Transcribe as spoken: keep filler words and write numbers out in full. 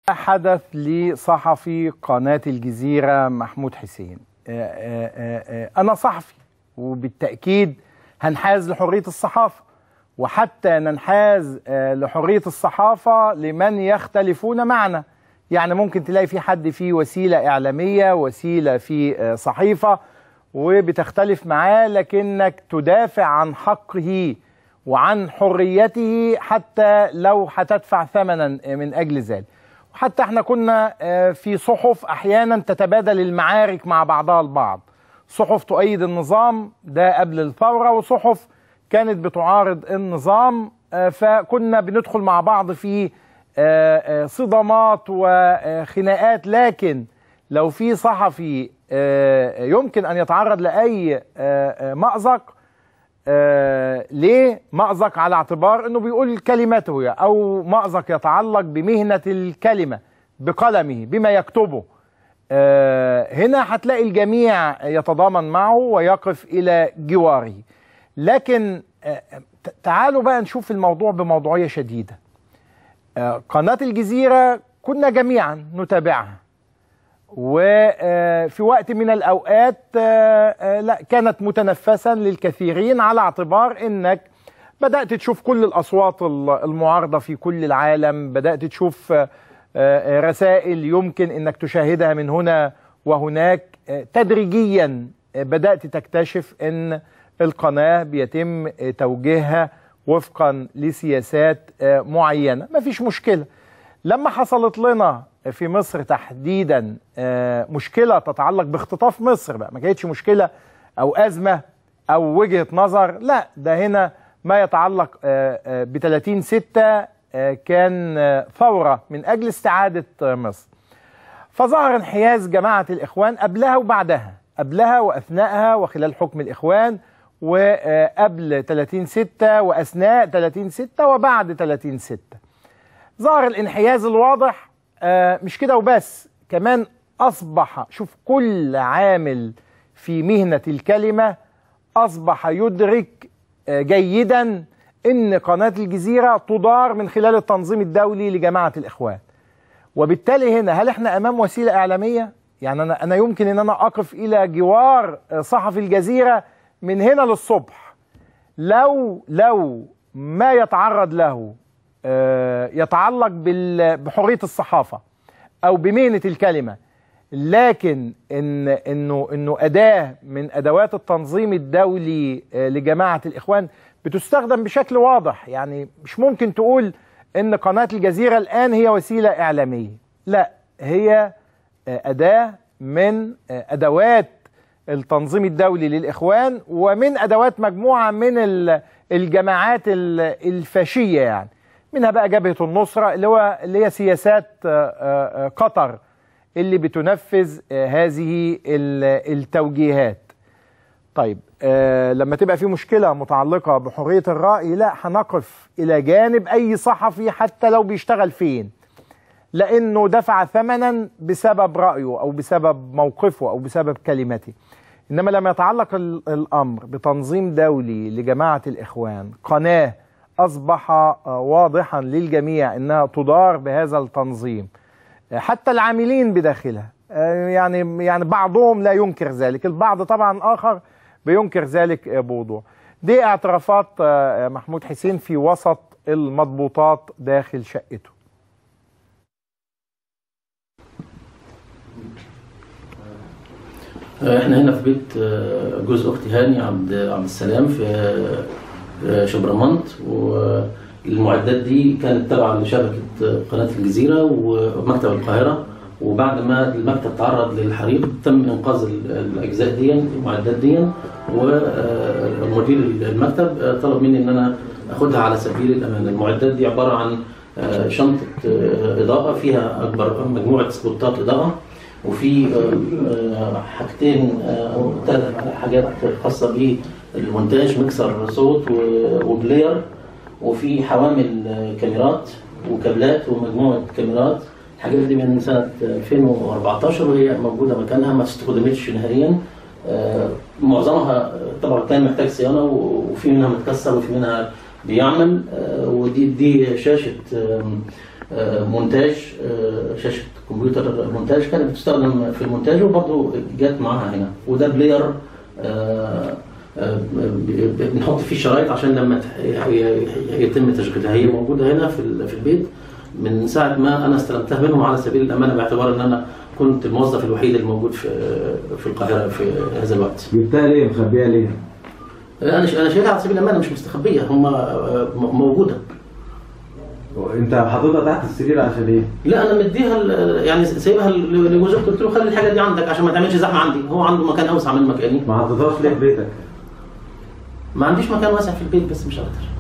حدث لصحفي قناة الجزيرة محمود حسين. أنا صحفي وبالتأكيد هنحاز لحرية الصحافة، وحتى ننحاز لحرية الصحافة لمن يختلفون معنا. يعني ممكن تلاقي في حد فيه وسيلة إعلامية، وسيلة في صحيفة، وبتختلف معاه، لكنك تدافع عن حقه وعن حريته حتى لو هتدفع ثمنا من أجل ذلك. وحتى احنا كنا في صحف أحيانا تتبادل المعارك مع بعضها البعض، صحف تؤيد النظام ده قبل الثورة، وصحف كانت بتعارض النظام، فكنا بندخل مع بعض في صدامات وخناقات. لكن لو في صحفي يمكن أن يتعرض لأي مأزق، ليه مأزق؟ على اعتبار أنه بيقول كلمته، أو مأزق يتعلق بمهنة الكلمة، بقلمه، بما يكتبه. هنا هتلاقي الجميع يتضامن معه ويقف إلى جواره. لكن تعالوا بقى نشوف الموضوع بموضوعية شديدة. قناة الجزيرة كنا جميعا نتابعها، وفي وقت من الأوقات لا كانت متنفسا للكثيرين، على اعتبار أنك بدأت تشوف كل الأصوات المعارضة في كل العالم، بدأت تشوف رسائل يمكن أنك تشاهدها من هنا وهناك. تدريجيا بدأت تكتشف أن القناة بيتم توجيهها وفقا لسياسات معينة. ما فيش مشكلة. لما حصلت لنا في مصر تحديدا مشكلة تتعلق باختطاف مصر، بقى ما كانتش مشكلة أو أزمة أو وجهة نظر، لا ده هنا ما يتعلق ب ثلاثين ستة كان ثورة من أجل استعادة مصر. فظهر انحياز جماعة الإخوان قبلها وبعدها، قبلها وأثناءها وخلال حكم الإخوان، وقبل ثلاثين ستة وأثناء ثلاثين ستة وبعد ثلاثين ستة. ظهر الانحياز الواضح. آه مش كده وبس، كمان أصبح، شوف، كل عامل في مهنة الكلمة أصبح يدرك آه جيدا أن قناة الجزيرة تدار من خلال التنظيم الدولي لجماعة الإخوان. وبالتالي هنا هل احنا أمام وسيلة إعلامية؟ يعني أنا, أنا يمكن أن أنا أقف إلى جوار صحفي الجزيرة من هنا للصبح، لو لو ما يتعرض له يتعلق بحرية الصحافة أو بمهنة الكلمة، لكن إن إنه إنه أداة من أدوات التنظيم الدولي لجماعة الإخوان بتستخدم بشكل واضح. يعني مش ممكن تقول إن قناة الجزيرة الآن هي وسيلة إعلامية، لا، هي أداة من أدوات التنظيم الدولي للإخوان، ومن أدوات مجموعة من الجماعات الفاشية، يعني منها بقى جبهة النصرة اللي هو اللي هي سياسات قطر اللي بتنفذ هذه التوجيهات. طيب لما تبقى في مشكلة متعلقة بحرية الرأي، لا، هنقف إلى جانب أي صحفي حتى لو بيشتغل فين، لأنه دفع ثمنا بسبب رأيه أو بسبب موقفه أو بسبب كلمته. إنما لما يتعلق الأمر بتنظيم دولي لجماعة الإخوان، قناة أصبح واضحا للجميع أنها تدار بهذا التنظيم، حتى العاملين بداخلها، يعني يعني بعضهم لا ينكر ذلك، البعض طبعا آخر بينكر ذلك بوضوح. دي اعترافات محمود حسين في وسط المضبوطات داخل شقته. احنا هنا في بيت جوز اختي هاني عبد عبد السلام في شبرمنت، والمعدات دي كانت تابعه لشبكه قناه الجزيره ومكتب القاهره. وبعد ما المكتب تعرض للحريق تم انقاذ الاجزاء دي، المعدات دي، ومدير المكتب طلب مني ان انا اخدها على سبيل الامان. المعدات دي عباره عن شنطه اضاءه فيها اكبر مجموعه سبوتات اضاءه، وفي حاجتين او ثلاث حاجات خاصه بالمونتاج، مكسر صوت وبلاير، وفي حوامل كاميرات وكابلات ومجموعه كاميرات. الحاجات دي من سنه ألفين وأربعتاشر وهي موجوده مكانها، ما استخدمتش نهائيا. معظمها طبعا كان محتاج صيانه، وفي منها متكسر وفي منها بيعمل. ودي دي شاشه مونتاج، شاشه كمبيوتر مونتاج كانت بتستخدم في المونتاج، وبرضه جت معاها هنا. وده بلاير بنحط فيه شرايط عشان لما يتم تشغيلها. هي موجوده هنا في البيت من ساعه ما انا استلمتها منهم على سبيل الامانه، باعتبار ان انا كنت الموظف الوحيد الموجود في في القاهره في هذا الوقت. جبتها ليه؟ مخبيها ليه؟ انا انا شايلها على سبيل الامانه، مش مستخبيه، هم موجوده. انت حاططها تحت السرير عشان ايه؟ لا انا مديها يعني سايبها لجوز اختي، قلت له خلي الحاجه دي عندك عشان ما تعملش زحمه عندي، هو عنده مكان اوسع من مكاني. ما حطيتهاش ليه في بيتك؟ ما عنديش مكان واسع في البيت بس مش اكتر.